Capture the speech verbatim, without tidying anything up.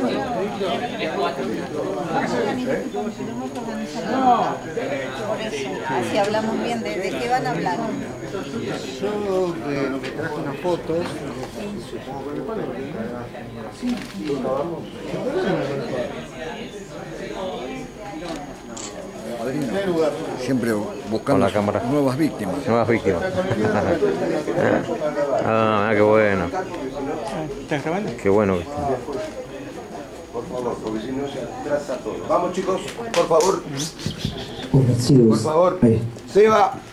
Por eso, así hablamos bien. ¿De, de qué van a hablar? Yo eh, me traje unas fotos. Siempre buscando nuevas víctimas. Nuevas víctimas. Ah, qué bueno. ¿Estás grabando? Qué bueno. Por favor, porque si no se atrasa todo. Vamos chicos, por favor. Por Por favor. Seba.